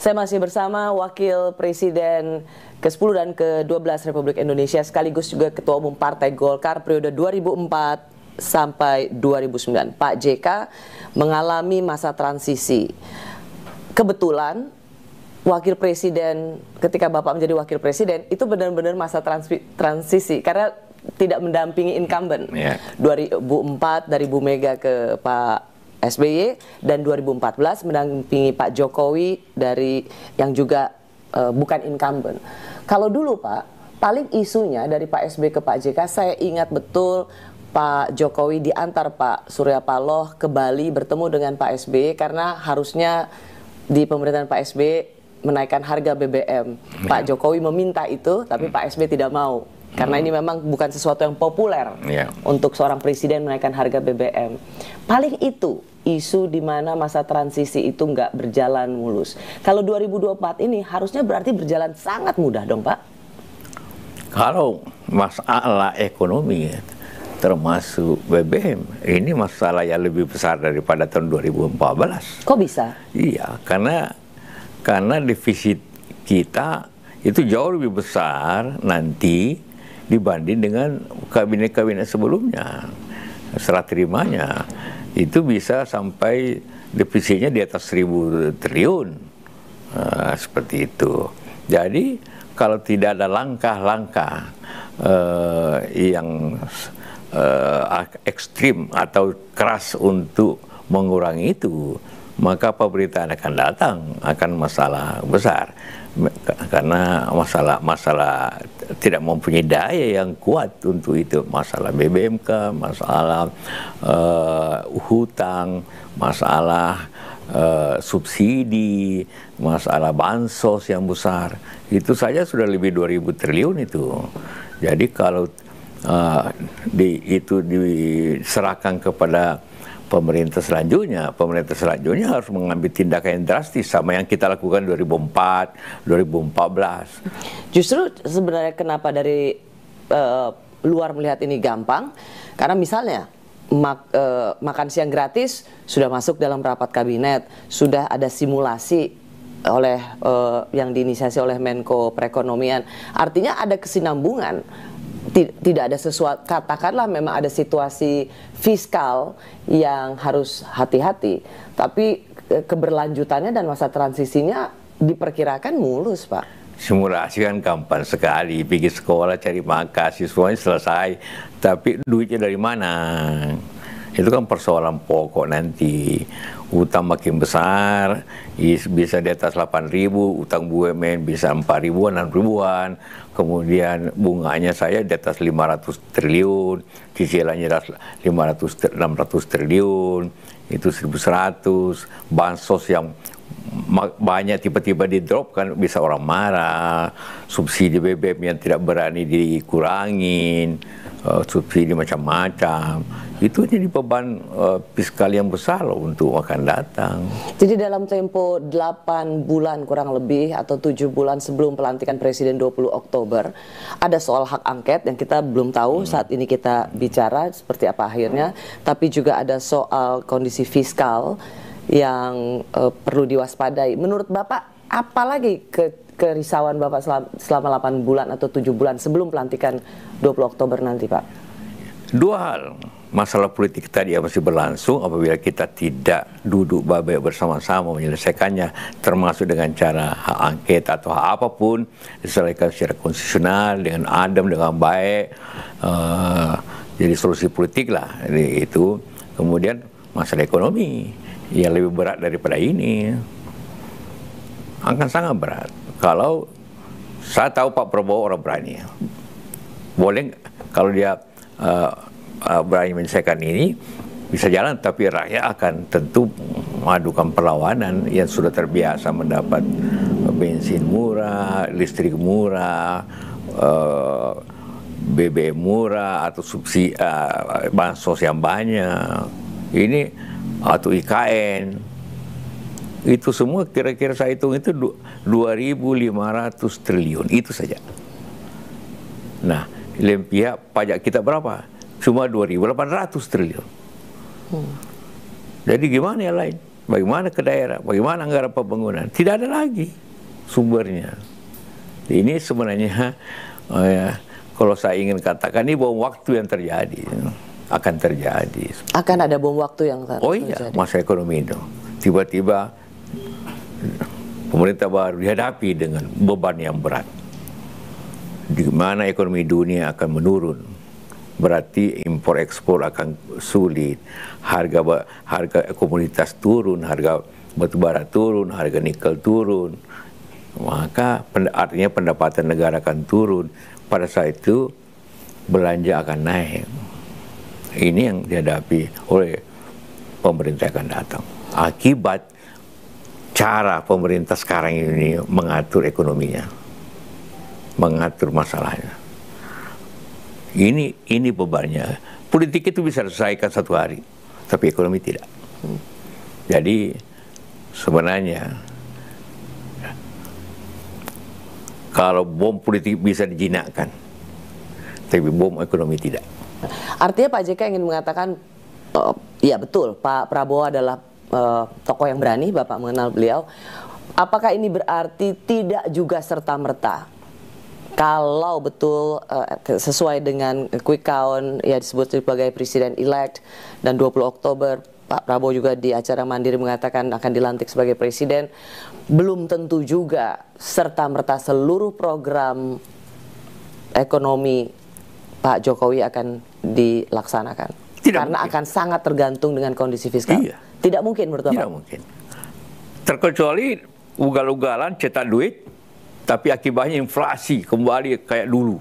Saya masih bersama Wakil Presiden ke-10 dan ke-12 Republik Indonesia, sekaligus juga Ketua Umum Partai Golkar periode 2004 sampai 2009. Pak JK mengalami masa transisi. Kebetulan Wakil Presiden, ketika Bapak menjadi Wakil Presiden, itu benar-benar masa transisi, karena tidak mendampingi incumbent. 2004 dari Bu Mega ke Pak SBY, dan 2014 mendampingi Pak Jokowi dari yang juga bukan incumbent. Kalau dulu Pak, paling isunya dari Pak SBY ke Pak JK, saya ingat betul Pak Jokowi diantar Pak Surya Paloh ke Bali bertemu dengan Pak SBY karena harusnya di pemerintahan Pak SBY menaikkan harga BBM. Pak Jokowi meminta itu, tapi Pak SBY tidak mau. Karena ini memang bukan sesuatu yang populer untuk seorang presiden menaikkan harga BBM. Paling itu isu di mana masa transisi itu nggak berjalan mulus. Kalau 2024 ini harusnya berarti berjalan sangat mudah dong Pak? Kalau masalah ekonomi termasuk BBM, ini masalah yang lebih besar daripada tahun 2014. Kok bisa? Iya, karena defisit kita itu jauh lebih besar nanti dibanding dengan kabinet-kabinet sebelumnya. Serah terimanya itu bisa sampai defisitnya di atas 1.000 triliun, seperti itu. Jadi kalau tidak ada langkah-langkah yang ekstrim atau keras untuk mengurangi itu, maka pemerintahan akan datang akan masalah besar, karena masalah tidak mempunyai daya yang kuat untuk itu. Masalah BBMK, masalah hutang, masalah subsidi, masalah bansos yang besar, itu saja sudah lebih 2.000 triliun itu. Jadi kalau itu diserahkan kepada pemerintah selanjutnya harus mengambil tindakan yang drastis sama yang kita lakukan 2004, 2014. Justru sebenarnya kenapa dari luar melihat ini gampang, karena misalnya makan siang gratis sudah masuk dalam rapat kabinet, sudah ada simulasi oleh yang diinisiasi oleh Menko Perekonomian. Artinya ada kesinambungan. Tidak ada sesuatu, katakanlah memang ada situasi fiskal yang harus hati-hati, tapi keberlanjutannya dan masa transisinya diperkirakan mulus Pak. Simulasi kan gampang sekali, pergi sekolah cari makan, siswanya selesai, tapi duitnya dari mana? Itu kan persoalan pokok nanti. Utang makin besar, bisa di atas 8.000, utang BUMN bisa 4.000-an, 6.000-an, kemudian bunganya saya di atas 500 triliun, cicilannya 600 triliun, itu 1.100, bansos yang banyak tiba-tiba di drop kan bisa orang marah, subsidi BBM yang tidak berani dikurangin, subsidi macam-macam, itu jadi beban fiskal yang besar loh untuk akan datang. Jadi dalam tempo 8 bulan kurang lebih atau 7 bulan sebelum pelantikan Presiden 20 Oktober, ada soal hak angket yang kita belum tahu saat ini kita bicara seperti apa akhirnya, tapi juga ada soal kondisi fiskal yang perlu diwaspadai. Menurut Bapak, apa lagi kerisauan Bapak selama 8 bulan atau 7 bulan sebelum pelantikan 20 Oktober nanti Pak? Dua hal. Masalah politik tadi yang masih berlangsung apabila kita tidak duduk baik bersama-sama menyelesaikannya, termasuk dengan cara hak angket atau hak apapun diselesaikan secara konstitusional dengan adem, dengan baik, jadi solusi politik lah itu. Kemudian masalah ekonomi yang lebih berat daripada ini, akan sangat berat. Kalau saya tahu Pak Prabowo orang berani, boleh kalau dia berani menyelesaikan ini bisa jalan, tapi rakyat akan tentu mengadukan perlawanan yang sudah terbiasa mendapat bensin murah, listrik murah, BBM murah atau subsidi bansos yang banyak ini, atau IKN, itu semua kira-kira saya hitung itu 2.500 triliun itu saja. Nah, pihak pajak kita berapa? Cuma 2.800 triliun. Jadi gimana yang lain? bagaimana ke daerah, bagaimana anggaran pembangunan, tidak ada lagi sumbernya. Ini sebenarnya kalau saya ingin katakan ini bom waktu yang terjadi, akan terjadi. Akan ada bom waktu yang terjadi. Oh iya, masa ekonomi itu tiba-tiba pemerintah baru dihadapi dengan beban yang berat, di mana ekonomi dunia akan menurun. Berarti impor ekspor akan sulit, harga komoditas turun, harga batubara turun, harga nikel turun, maka artinya pendapatan negara akan turun. Pada saat itu belanja akan naik. Ini yang dihadapi oleh pemerintah akan datang. Akibat cara pemerintah sekarang ini mengatur ekonominya, mengatur masalahnya. Ini bebannya. Politik itu bisa diselesaikan satu hari, tapi ekonomi tidak. Jadi sebenarnya kalau bom politik bisa dijinakkan, tapi bom ekonomi tidak. Artinya Pak JK ingin mengatakan, ya betul, Pak Prabowo adalah tokoh yang berani, Bapak mengenal beliau. Apakah ini berarti tidak juga serta-merta kalau betul sesuai dengan quick count ya disebut sebagai presiden elect, dan 20 Oktober Pak Prabowo juga di acara Mandiri mengatakan akan dilantik sebagai presiden, belum tentu juga serta-merta seluruh program ekonomi Pak Jokowi akan dilaksanakan? Karena akan sangat tergantung dengan kondisi fiskal. Iya. Tidak mungkin menurut Bapak? Tidak mungkin. Terkecuali ugal-ugalan cetak duit, tapi akibatnya inflasi kembali kayak dulu.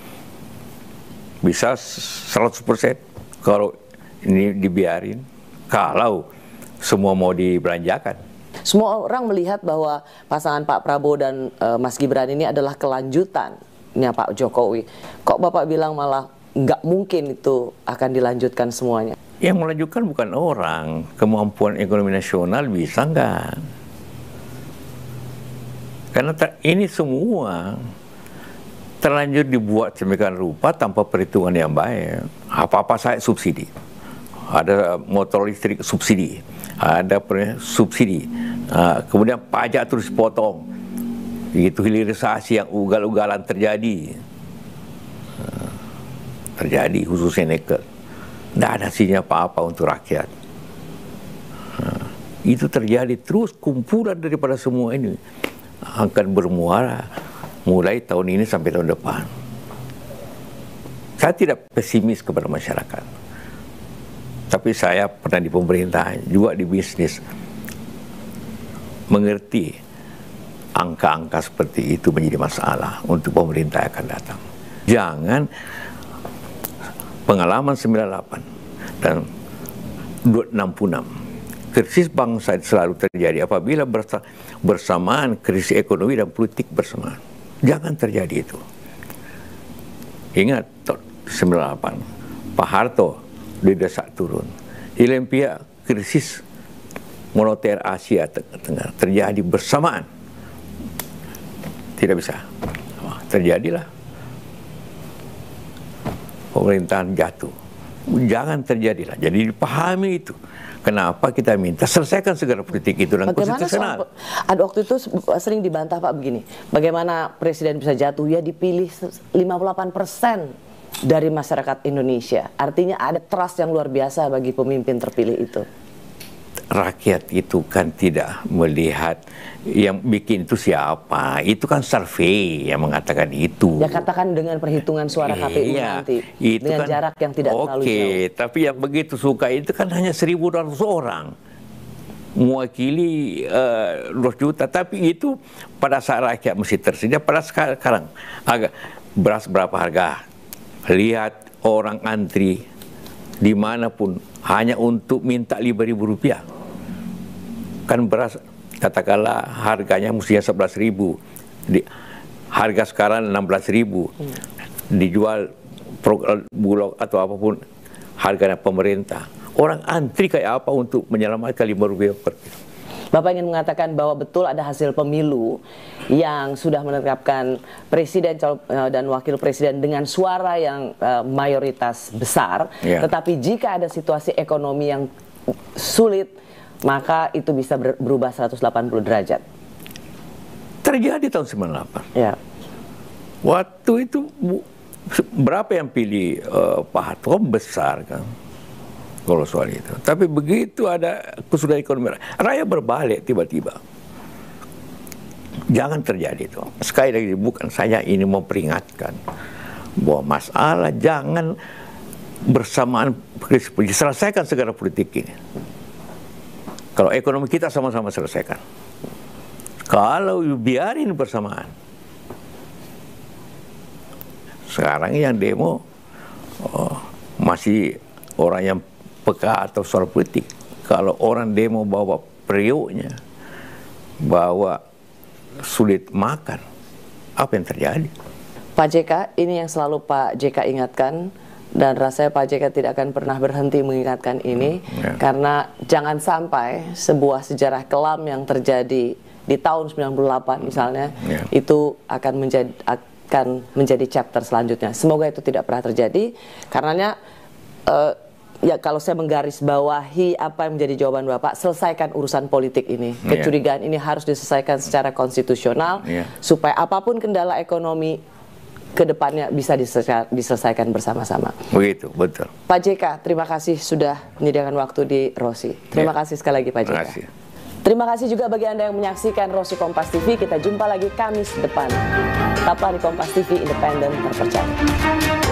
Bisa 100% kalau ini dibiarin, kalau semua mau dibelanjakan. Semua orang melihat bahwa pasangan Pak Prabowo dan Mas Gibran ini adalah kelanjutannya Pak Jokowi. Kok Bapak bilang malah nggak mungkin itu akan dilanjutkan semuanya? Yang melanjutkan bukan orang, kemampuan ekonomi nasional bisa nggak? Karena ini semua terlanjur dibuat sedemikian rupa tanpa perhitungan yang baik. Apa-apa saya subsidi. Ada motor listrik subsidi, ada subsidi. Kemudian pajak terus potong. Itu hilirisasi yang ugal-ugalan terjadi. Terjadi khususnya nikel. Tidak ada hasilnya apa-apa untuk rakyat. Itu terjadi terus, kumpulan daripada semua ini akan bermuara mulai tahun ini sampai tahun depan. Saya tidak pesimis kepada masyarakat, tapi saya pernah di pemerintahan, juga di bisnis, mengerti angka-angka seperti itu menjadi masalah untuk pemerintah yang akan datang. Jangan pengalaman 98 dan 66, krisis bangsa selalu terjadi apabila bersamaan krisis ekonomi dan politik bersamaan. Jangan terjadi itu. Ingat 98, Pak Harto didesak turun. Di lain pihak krisis moneter Asia Tenggara terjadi bersamaan. Tidak bisa. Terjadilah pemerintahan jatuh. Jangan terjadilah. Jadi dipahami itu. Kenapa kita minta selesaikan segala politik itu dan konstitusional. Ada waktu itu sering dibantah Pak begini, bagaimana presiden bisa jatuh? Ya dipilih 58% dari masyarakat Indonesia. Artinya ada trust yang luar biasa bagi pemimpin terpilih itu. Rakyat itu kan tidak melihat yang bikin itu siapa. Itu kan survei yang mengatakan itu. Ya katakan dengan perhitungan suara KPU nanti. Itu dengan kan, jarak yang tidak terlalu jauh. Oke, tapi yang begitu suka itu kan hanya 1.200 orang. Mewakili 2 juta. Tapi itu pada saat rakyat mesti tersedia. Pada sekarang beras berapa harga. Lihat orang antri dimanapun hanya untuk minta Rp5.000. Kan beras katakanlah harganya mestinya 11.000, harga sekarang 16.000, dijual Bulog atau apapun harganya pemerintah. Orang antri kayak apa untuk menyelamatkan Rp5 per kilo? Bapak ingin mengatakan bahwa betul ada hasil pemilu yang sudah menetapkan presiden dan wakil presiden dengan suara yang mayoritas besar, tetapi jika ada situasi ekonomi yang sulit, maka itu bisa berubah 180 derajat. Terjadi tahun 98. Ya. Waktu itu berapa yang pilih Pak Harto? Besar kan, kalau soal itu. Tapi begitu ada kesulitan ekonomi, rakyat berbalik tiba-tiba. Jangan terjadi itu. Sekali lagi, bukan saya ini mau peringatkan bahwa masalah jangan bersamaan selesaikan segala politik ini. Kalau ekonomi kita sama-sama selesaikan. Kalau biarin bersamaan. Sekarang yang demo masih orang yang peka atau soal politik. Kalau orang demo bawa periuknya, bawa sulit makan, apa yang terjadi? Pak JK, ini yang selalu Pak JK ingatkan, dan rasanya Pak JK tidak akan pernah berhenti mengingatkan ini, karena jangan sampai sebuah sejarah kelam yang terjadi di tahun 98 misalnya, itu akan menjadi chapter selanjutnya. Semoga itu tidak pernah terjadi, karenanya ya kalau saya menggarisbawahi apa yang menjadi jawaban Bapak, selesaikan urusan politik ini. Kecurigaan ini harus diselesaikan secara konstitusional, supaya apapun kendala ekonomi ke depannya bisa diselesaikan bersama-sama. Begitu, betul. Pak JK, terima kasih sudah menyediakan waktu di Rosi. Terima kasih sekali lagi Pak JK. Terima kasih. Terima kasih juga bagi Anda yang menyaksikan Rosi Kompas TV. Kita jumpa lagi Kamis depan. Tetaplah di Kompas TV, independen, terpercaya.